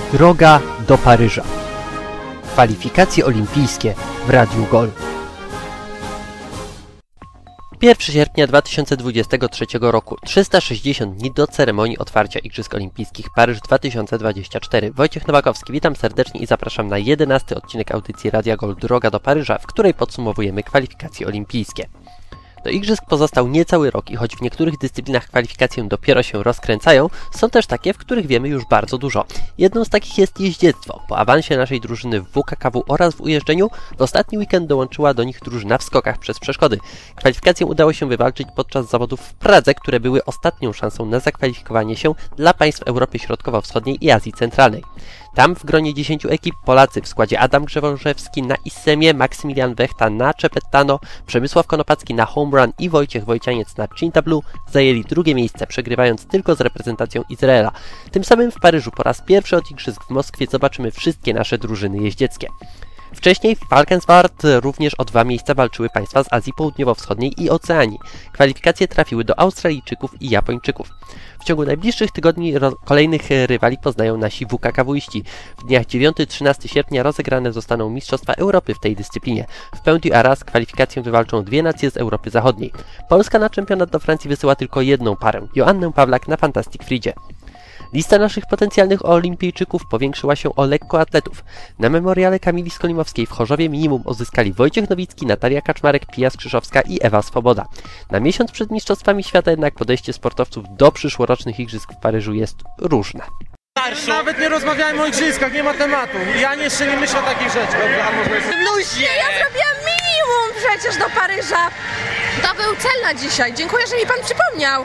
Droga do Paryża. Kwalifikacje olimpijskie w Radiu Gol. 1 sierpnia 2023 roku, 360 dni do ceremonii otwarcia Igrzysk Olimpijskich Paryż 2024. Wojciech Nowakowski, witam serdecznie i zapraszam na 11. odcinek audycji Radia Gol Droga do Paryża, w której podsumowujemy kwalifikacje olimpijskie. Do igrzysk pozostał niecały rok i choć w niektórych dyscyplinach kwalifikacje dopiero się rozkręcają, są też takie, w których wiemy już bardzo dużo. Jedną z takich jest jeździectwo. Po awansie naszej drużyny w WKKW oraz w ujeżdżeniu, w ostatni weekend dołączyła do nich drużyna w skokach przez przeszkody. Kwalifikację udało się wywalczyć podczas zawodów w Pradze, które były ostatnią szansą na zakwalifikowanie się dla państw Europy Środkowo-Wschodniej i Azji Centralnej. Tam w gronie 10 ekip Polacy w składzie Adam Grzewążewski na Issemie, Maksymilian Wechta na Czepettano, Przemysław Konopacki na Home Run i Wojciech Wojcianiec na Cintablu zajęli drugie miejsce, przegrywając tylko z reprezentacją Izraela. Tym samym w Paryżu po raz pierwszy od igrzysk w Moskwie zobaczymy wszystkie nasze drużyny jeździeckie. Wcześniej w Valkenswaard również o 2 miejsca walczyły państwa z Azji Południowo-Wschodniej i Oceanii. Kwalifikacje trafiły do Australijczyków i Japończyków. W ciągu najbliższych tygodni kolejnych rywali poznają nasi WKKW-iści. W dniach 9-13 sierpnia rozegrane zostaną Mistrzostwa Europy w tej dyscyplinie. W Pointe-à-Arras kwalifikację wywalczą 2 nacje z Europy Zachodniej. Polska na czempionat do Francji wysyła tylko jedną parę, Joannę Pawlak na Fantastic Freedzie. Lista naszych potencjalnych olimpijczyków powiększyła się o lekkoatletów. Na memoriale Kamili Skolimowskiej w Chorzowie minimum uzyskali Wojciech Nowicki, Natalia Kaczmarek, Pia Skrzyszowska i Ewa Swoboda. Na miesiąc przed Mistrzostwami Świata jednak podejście sportowców do przyszłorocznych igrzysk w Paryżu jest różne. Nawet nie rozmawiajmy o igrzyskach, nie ma tematu. Ja jeszcze nie myślę o takich rzeczach. Ja zrobiłam minimum przecież do Paryża. To był cel na dzisiaj. Dziękuję, że mi pan przypomniał.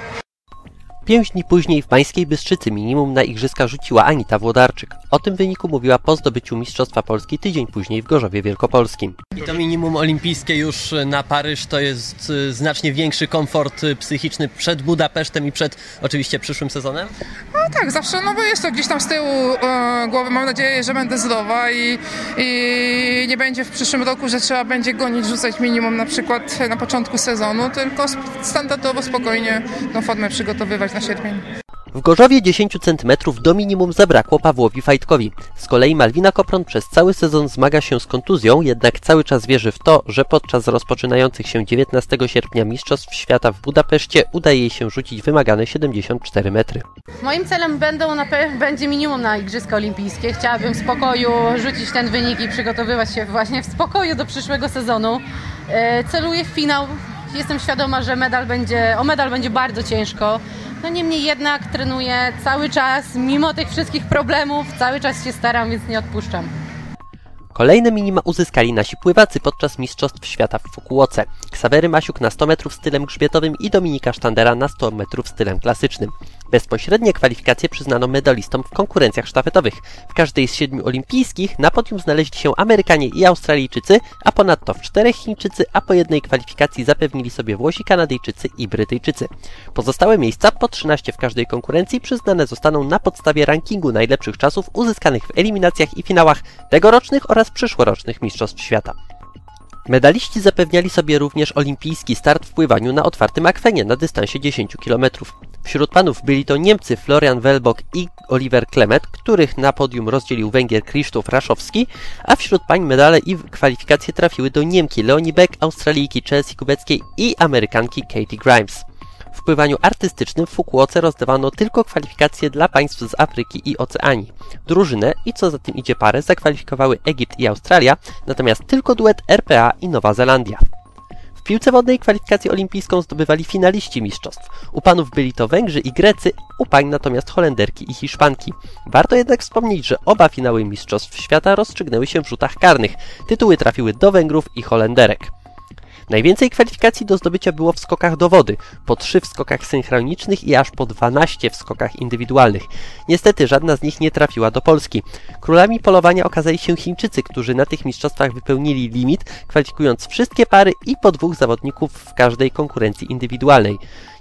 5 dni później w Bańskiej Bystrzycy minimum na igrzyska rzuciła Anita Włodarczyk. O tym wyniku mówiła po zdobyciu Mistrzostwa Polski tydzień później w Gorzowie Wielkopolskim. I to minimum olimpijskie już na Paryż to jest znacznie większy komfort psychiczny przed Budapesztem i przed oczywiście przyszłym sezonem? No tak, zawsze, no bo jest to gdzieś tam z tyłu głowy. Mam nadzieję, że będę zdrowa i nie będzie w przyszłym roku, że trzeba będzie gonić, rzucać minimum na przykład na początku sezonu, tylko standardowo, spokojnie tą formę przygotowywać na sierpień. W Gorzowie 10 cm do minimum zabrakło Pawłowi Fajtkowi. Z kolei Malwina Kopron przez cały sezon zmaga się z kontuzją, jednak cały czas wierzy w to, że podczas rozpoczynających się 19 sierpnia Mistrzostw Świata w Budapeszcie udaje jej się rzucić wymagane 74 metry. Moim celem będzie minimum na Igrzyska Olimpijskie. Chciałabym w spokoju rzucić ten wynik i przygotowywać się właśnie w spokoju do przyszłego sezonu. Celuję w finał. Jestem świadoma, że o medal będzie bardzo ciężko. No niemniej jednak trenuję cały czas, mimo tych wszystkich problemów, cały czas się staram, więc nie odpuszczam. Kolejne minima uzyskali nasi pływacy podczas Mistrzostw Świata w Fukuoce. Ksawery Masiuk na 100 metrów stylem grzbietowym i Dominika Sztandera na 100 metrów stylem klasycznym. Bezpośrednie kwalifikacje przyznano medalistom w konkurencjach sztafetowych. W każdej z 7 olimpijskich na podium znaleźli się Amerykanie i Australijczycy, a ponadto w 4 Chińczycy, a po jednej kwalifikacji zapewnili sobie Włosi, Kanadyjczycy i Brytyjczycy. Pozostałe miejsca, po 13 w każdej konkurencji, przyznane zostaną na podstawie rankingu najlepszych czasów uzyskanych w eliminacjach i finałach tegorocznych oraz przyszłorocznych Mistrzostw Świata. Medaliści zapewniali sobie również olimpijski start w pływaniu na otwartym akwenie na dystansie 10 km. Wśród panów byli to Niemcy Florian Wellbock i Oliver Klemet, których na podium rozdzielił Węgier Krzysztof Raszowski, a wśród pań medale i kwalifikacje trafiły do Niemki Leonie Beck, Australijki Chelsea Kubeckiej i Amerykanki Katie Grimes. W pływaniu artystycznym w Fukuoce rozdawano tylko kwalifikacje dla państw z Afryki i Oceanii. Drużynę i co za tym idzie parę zakwalifikowały Egipt i Australia, natomiast tylko duet RPA i Nowa Zelandia. W piłce wodnej kwalifikację olimpijską zdobywali finaliści mistrzostw. U panów byli to Węgrzy i Grecy, u pań natomiast Holenderki i Hiszpanki. Warto jednak wspomnieć, że oba finały Mistrzostw Świata rozstrzygnęły się w rzutach karnych. Tytuły trafiły do Węgrów i Holenderek. Najwięcej kwalifikacji do zdobycia było w skokach do wody, po 3 w skokach synchronicznych i aż po 12 w skokach indywidualnych. Niestety żadna z nich nie trafiła do Polski. Królami polowania okazali się Chińczycy, którzy na tych mistrzostwach wypełnili limit, kwalifikując wszystkie pary i po 2 zawodników w każdej konkurencji indywidualnej.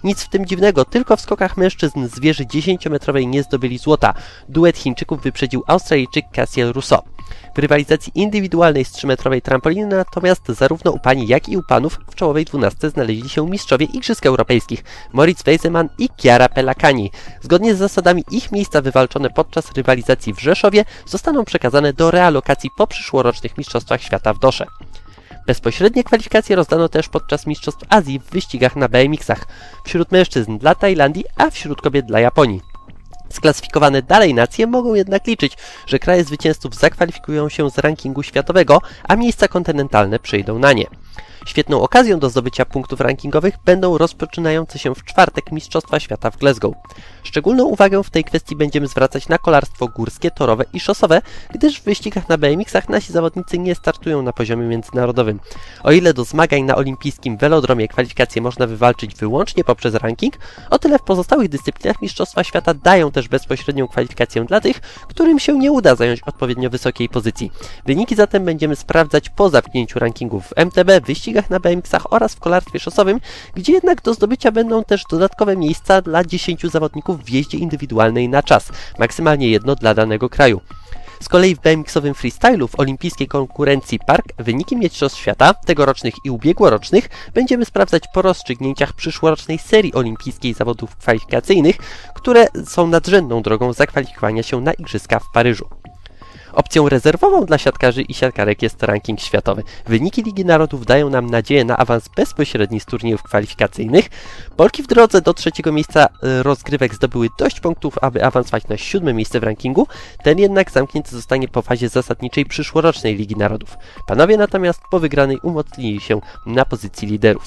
Nic w tym dziwnego, tylko w skokach mężczyzn z wieży 10-metrowej nie zdobyli złota. Duet Chińczyków wyprzedził Australijczyk Cassiel Rousseau. W rywalizacji indywidualnej z 3-metrowej trampoliny natomiast zarówno u pań, jak i u panów w czołowej 12 znaleźli się mistrzowie Igrzysk Europejskich Moritz Weisemann i Chiara Pellacani. Zgodnie z zasadami ich miejsca wywalczone podczas rywalizacji w Rzeszowie zostaną przekazane do realokacji po przyszłorocznych Mistrzostwach Świata w Dosze. Bezpośrednie kwalifikacje rozdano też podczas Mistrzostw Azji w wyścigach na BMX-ach. Wśród mężczyzn dla Tajlandii, a wśród kobiet dla Japonii. Sklasyfikowane dalej nacje mogą jednak liczyć, że kraje zwycięzców zakwalifikują się z rankingu światowego, a miejsca kontynentalne przyjdą na nie. Świetną okazją do zdobycia punktów rankingowych będą rozpoczynające się w czwartek Mistrzostwa Świata w Glasgow. Szczególną uwagę w tej kwestii będziemy zwracać na kolarstwo górskie, torowe i szosowe, gdyż w wyścigach na BMX-ach nasi zawodnicy nie startują na poziomie międzynarodowym. O ile do zmagań na olimpijskim welodromie kwalifikacje można wywalczyć wyłącznie poprzez ranking, o tyle w pozostałych dyscyplinach Mistrzostwa Świata dają też bezpośrednią kwalifikację dla tych, którym się nie uda zająć odpowiednio wysokiej pozycji. Wyniki zatem będziemy sprawdzać po zamknięciu rankingów w MTB, wyścigach na BMX-ach oraz w kolarstwie szosowym, gdzie jednak do zdobycia będą też dodatkowe miejsca dla 10 zawodników w jeździe indywidualnej na czas, maksymalnie jedno dla danego kraju. Z kolei w BMX-owym freestylu w olimpijskiej konkurencji park wyniki Mistrzostw Świata, tegorocznych i ubiegłorocznych, będziemy sprawdzać po rozstrzygnięciach przyszłorocznej serii olimpijskiej zawodów kwalifikacyjnych, które są nadrzędną drogą zakwalifikowania się na Igrzyska w Paryżu. Opcją rezerwową dla siatkarzy i siatkarek jest ranking światowy. Wyniki Ligi Narodów dają nam nadzieję na awans bezpośredni z turniejów kwalifikacyjnych. Polki w drodze do 3. miejsca rozgrywek zdobyły dość punktów, aby awansować na 7. miejsce w rankingu. Ten jednak zamknięty zostanie po fazie zasadniczej przyszłorocznej Ligi Narodów. Panowie natomiast po wygranej umocnili się na pozycji liderów.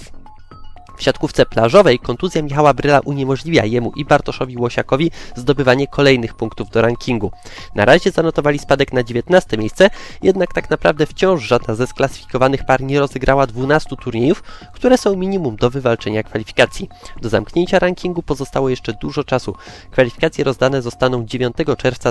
W siatkówce plażowej kontuzja Michała Bryla uniemożliwia jemu i Bartoszowi Łosiakowi zdobywanie kolejnych punktów do rankingu. Na razie zanotowali spadek na 19. miejsce, jednak tak naprawdę wciąż żadna ze sklasyfikowanych par nie rozegrała 12 turniejów, które są minimum do wywalczenia kwalifikacji. Do zamknięcia rankingu pozostało jeszcze dużo czasu. Kwalifikacje rozdane zostaną 9 czerwca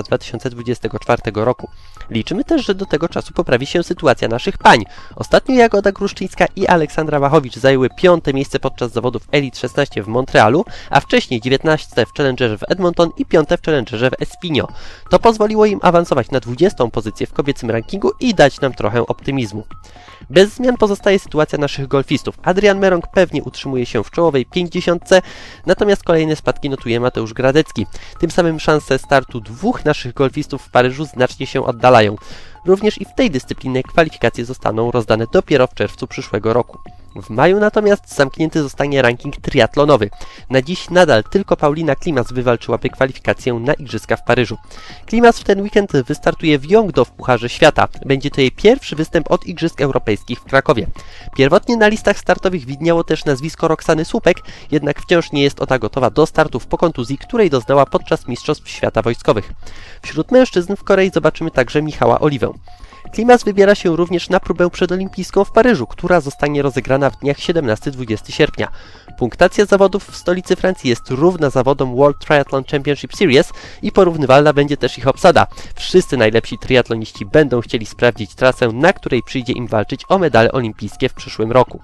2024 roku. Liczymy też, że do tego czasu poprawi się sytuacja naszych pań. Ostatnio Jagoda Gruszczyńska i Aleksandra Wachowicz zajęły 5. miejsce podczas zawodów Elite 16 w Montrealu, a wcześniej 19 w Challengerze w Edmonton i 5 w Challengerze w Espino. To pozwoliło im awansować na 20. pozycję w kobiecym rankingu i dać nam trochę optymizmu. Bez zmian pozostaje sytuacja naszych golfistów. Adrian Merong pewnie utrzymuje się w czołowej 50, natomiast kolejne spadki notuje Mateusz Gradecki. Tym samym szanse startu dwóch naszych golfistów w Paryżu znacznie się oddalają. Również i w tej dyscyplinie kwalifikacje zostaną rozdane dopiero w czerwcu przyszłego roku. W maju natomiast zamknięty zostanie ranking triatlonowy. Na dziś nadal tylko Paulina Klimas wywalczyłaby kwalifikację na Igrzyska w Paryżu. Klimas w ten weekend wystartuje w Yongdo w Pucharze Świata. Będzie to jej pierwszy występ od Igrzysk Europejskich w Krakowie. Pierwotnie na listach startowych widniało też nazwisko Roxany Słupek, jednak wciąż nie jest ona gotowa do startów po kontuzji, której doznała podczas Mistrzostw Świata Wojskowych. Wśród mężczyzn w Korei zobaczymy także Michała Oliwę. Klimas wybiera się również na próbę przedolimpijską w Paryżu, która zostanie rozegrana w dniach 17-20 sierpnia. Punktacja zawodów w stolicy Francji jest równa zawodom World Triathlon Championship Series i porównywalna będzie też ich obsada. Wszyscy najlepsi triatloniści będą chcieli sprawdzić trasę, na której przyjdzie im walczyć o medale olimpijskie w przyszłym roku.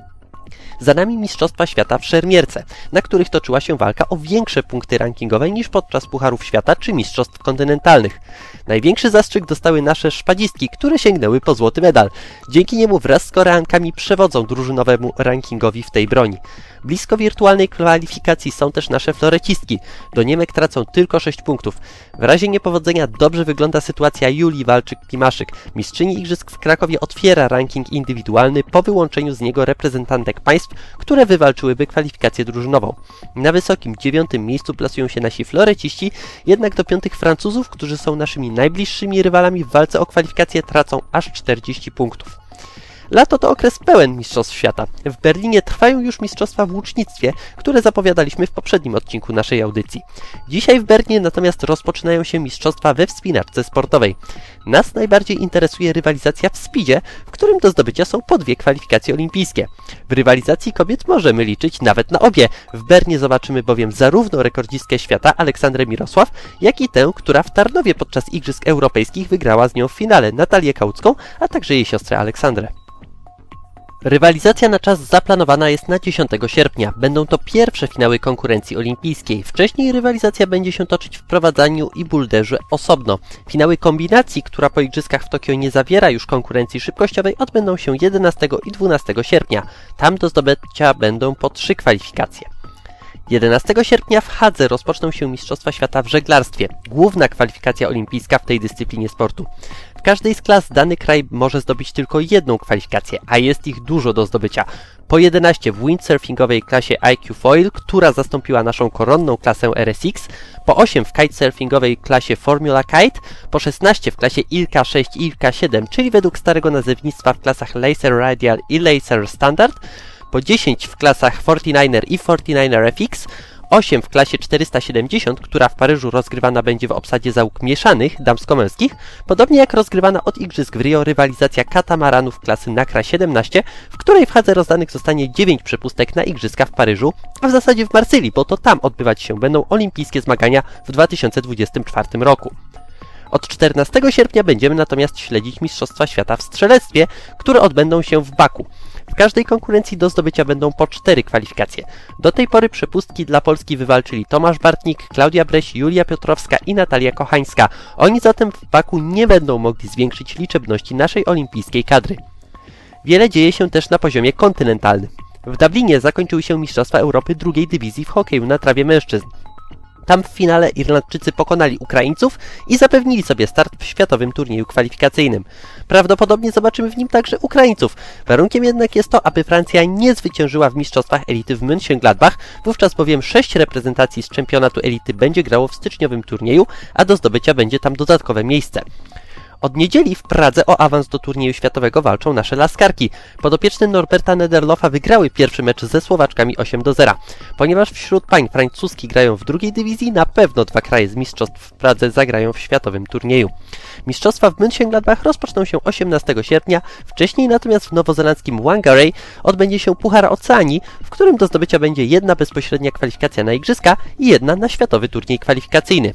Za nami Mistrzostwa Świata w szermierce, na których toczyła się walka o większe punkty rankingowe niż podczas Pucharów Świata czy Mistrzostw Kontynentalnych. Największy zastrzyk dostały nasze szpadzistki, które sięgnęły po złoty medal. Dzięki niemu wraz z Koreankami przewodzą drużynowemu rankingowi w tej broni. Blisko wirtualnej kwalifikacji są też nasze florecistki. Do Niemek tracą tylko 6 punktów. W razie niepowodzenia dobrze wygląda sytuacja Julii Walczyk-Klimaszyk. Mistrzyni Igrzysk w Krakowie otwiera ranking indywidualny po wyłączeniu z niego reprezentantek państw, które wywalczyłyby kwalifikację drużynową. Na wysokim 9. miejscu plasują się nasi floreciści, jednak do 5 Francuzów, którzy są naszymi najbliższymi rywalami w walce o kwalifikację, tracą aż 40 punktów. Lato to okres pełen Mistrzostw Świata. W Berlinie trwają już mistrzostwa w łucznictwie, które zapowiadaliśmy w poprzednim odcinku naszej audycji. Dzisiaj w Bernie natomiast rozpoczynają się mistrzostwa we wspinaczce sportowej. Nas najbardziej interesuje rywalizacja w speedzie, w którym do zdobycia są po 2 kwalifikacje olimpijskie. W rywalizacji kobiet możemy liczyć nawet na obie. W Bernie zobaczymy bowiem zarówno rekordzistkę świata Aleksandrę Mirosław, jak i tę, która w Tarnowie podczas Igrzysk Europejskich wygrała z nią w finale, Natalię Kałucką, a także jej siostrę Aleksandrę. Rywalizacja na czas zaplanowana jest na 10 sierpnia. Będą to pierwsze finały konkurencji olimpijskiej. Wcześniej rywalizacja będzie się toczyć w prowadzeniu i bulderze osobno. Finały kombinacji, która po igrzyskach w Tokio nie zawiera już konkurencji szybkościowej, odbędą się 11 i 12 sierpnia. Tam do zdobycia będą po 3 kwalifikacje. 11 sierpnia w Hadze rozpoczną się Mistrzostwa Świata w żeglarstwie. Główna kwalifikacja olimpijska w tej dyscyplinie sportu. W każdej z klas dany kraj może zdobyć tylko jedną kwalifikację, a jest ich dużo do zdobycia. Po 11 w windsurfingowej klasie IQ Foil, która zastąpiła naszą koronną klasę RSX, po 8 w kitesurfingowej klasie Formula Kite, po 16 w klasie ILKA 6 i ILKA 7, czyli według starego nazewnictwa w klasach Laser Radial i Laser Standard, po 10 w klasach 49er i 49er FX, 8 w klasie 470, która w Paryżu rozgrywana będzie w obsadzie załóg mieszanych, damsko-męskich, podobnie jak rozgrywana od igrzysk w Rio rywalizacja katamaranów klasy NACRA 17, w której w Hadze rozdanych zostanie 9 przepustek na igrzyska w Paryżu, a w zasadzie w Marsylii, bo to tam odbywać się będą olimpijskie zmagania w 2024 roku. Od 14 sierpnia będziemy natomiast śledzić Mistrzostwa Świata w strzelectwie, które odbędą się w Baku. W każdej konkurencji do zdobycia będą po 4 kwalifikacje. Do tej pory przepustki dla Polski wywalczyli Tomasz Bartnik, Klaudia Breś, Julia Piotrowska i Natalia Kochańska. Oni zatem w Baku nie będą mogli zwiększyć liczebności naszej olimpijskiej kadry. Wiele dzieje się też na poziomie kontynentalnym. W Dublinie zakończyły się Mistrzostwa Europy drugiej dywizji w hokeju na trawie mężczyzn. Tam w finale Irlandczycy pokonali Ukraińców i zapewnili sobie start w światowym turnieju kwalifikacyjnym. Prawdopodobnie zobaczymy w nim także Ukraińców. Warunkiem jednak jest to, aby Francja nie zwyciężyła w mistrzostwach elity w Mönchengladbach, wówczas bowiem 6 reprezentacji z czempionatu elity będzie grało w styczniowym turnieju, a do zdobycia będzie tam dodatkowe miejsce. Od niedzieli w Pradze o awans do turnieju światowego walczą nasze laskarki. Podopieczne Norberta Nederlofa wygrały pierwszy mecz ze Słowaczkami 8-0. Ponieważ wśród pań francuski grają w drugiej dywizji, na pewno 2 kraje z mistrzostw w Pradze zagrają w światowym turnieju. Mistrzostwa w Mönchengladbach rozpoczną się 18 sierpnia, wcześniej natomiast w nowozelandzkim Whangarei odbędzie się Puchar Oceanii, w którym do zdobycia będzie jedna bezpośrednia kwalifikacja na igrzyska i jedna na światowy turniej kwalifikacyjny.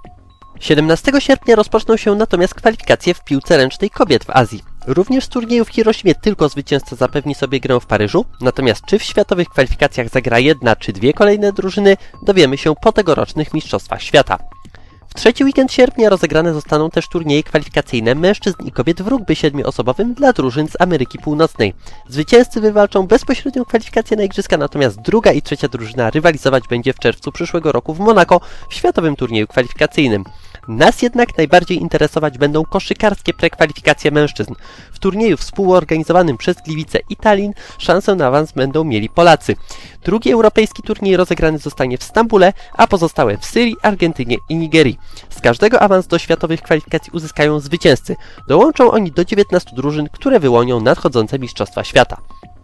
17 sierpnia rozpoczną się natomiast kwalifikacje w piłce ręcznej kobiet w Azji. Również z turnieju w Hiroshimie tylko zwycięzca zapewni sobie grę w Paryżu, natomiast czy w światowych kwalifikacjach zagra jedna czy 2 kolejne drużyny, dowiemy się po tegorocznych Mistrzostwach Świata. W trzeci weekend sierpnia rozegrane zostaną też turnieje kwalifikacyjne mężczyzn i kobiet w rugby 7-osobowym dla drużyn z Ameryki Północnej. Zwycięzcy wywalczą bezpośrednią kwalifikację na igrzyska, natomiast druga i trzecia drużyna rywalizować będzie w czerwcu przyszłego roku w Monako w światowym turnieju kwalifikacyjnym. Nas jednak najbardziej interesować będą koszykarskie prekwalifikacje mężczyzn. W turnieju współorganizowanym przez Gliwice i Tallinn szansę na awans będą mieli Polacy. Drugi europejski turniej rozegrany zostanie w Stambule, a pozostałe w Syrii, Argentynie i Nigerii. Z każdego awans do światowych kwalifikacji uzyskają zwycięzcy. Dołączą oni do 19 drużyn, które wyłonią nadchodzące Mistrzostwa Świata.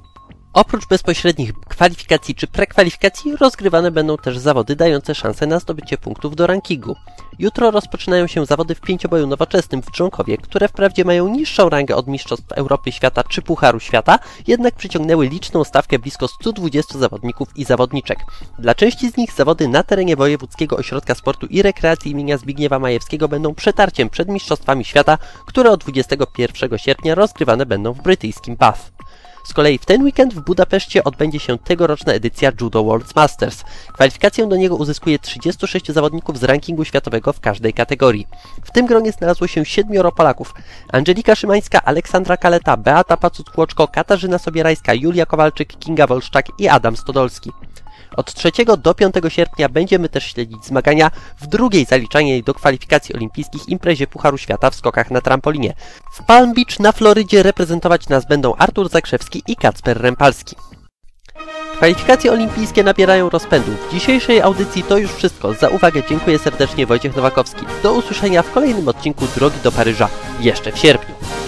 Oprócz bezpośrednich kwalifikacji czy prekwalifikacji rozgrywane będą też zawody dające szansę na zdobycie punktów do rankingu. Jutro rozpoczynają się zawody w pięcioboju nowoczesnym w Dżonkowie, które wprawdzie mają niższą rangę od Mistrzostw Europy Świata czy Pucharu Świata, jednak przyciągnęły liczną stawkę blisko 120 zawodników i zawodniczek. Dla części z nich zawody na terenie Wojewódzkiego Ośrodka Sportu i Rekreacji im. Zbigniewa Majewskiego będą przetarciem przed Mistrzostwami Świata, które od 21 sierpnia rozgrywane będą w brytyjskim Bath. Z kolei w ten weekend w Budapeszcie odbędzie się tegoroczna edycja Judo World Masters. Kwalifikację do niego uzyskuje 36 zawodników z rankingu światowego w każdej kategorii. W tym gronie znalazło się 7 Polaków: Angelika Szymańska, Aleksandra Kaleta, Beata Pacut-Kłoczko, Katarzyna Sobierajska, Julia Kowalczyk, Kinga Wolszczak i Adam Stodolski. Od 3 do 5 sierpnia będziemy też śledzić zmagania w drugiej zaliczanej do kwalifikacji olimpijskich imprezie Pucharu Świata w skokach na trampolinie. W Palm Beach na Florydzie reprezentować nas będą Artur Zakrzewski i Kacper Rempalski. Kwalifikacje olimpijskie nabierają rozpędu. W dzisiejszej audycji to już wszystko. Za uwagę dziękuję serdecznie, Wojciech Nowakowski. Do usłyszenia w kolejnym odcinku Drogi do Paryża jeszcze w sierpniu.